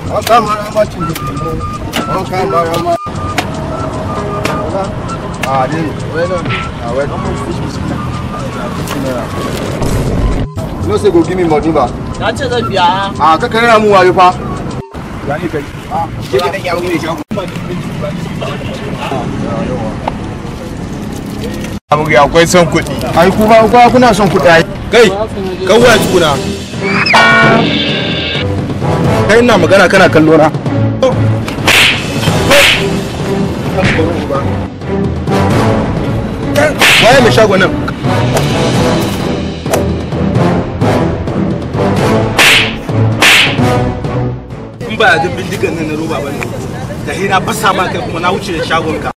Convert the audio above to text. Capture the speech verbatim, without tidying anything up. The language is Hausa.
An kama ran bacin da an kama ran ma. Ah, dai. Wai don. Ah, wai don. No say go give me money ba. Na ce zan biya. Ah, ka kare mu wayo fa. Ya ni kai. Ah, Ke da ya wuce shi. Abu ya akwai son kuɗi. Ai ku ba ku kuna son kuɗi ai. Kai, kawai tukuna. Kai ina magana kana kallo na. Waye mai shago nan? In ba a bindigan nan na roba bane. Da hina fasa ma kai kuma na wuce da shagon ka.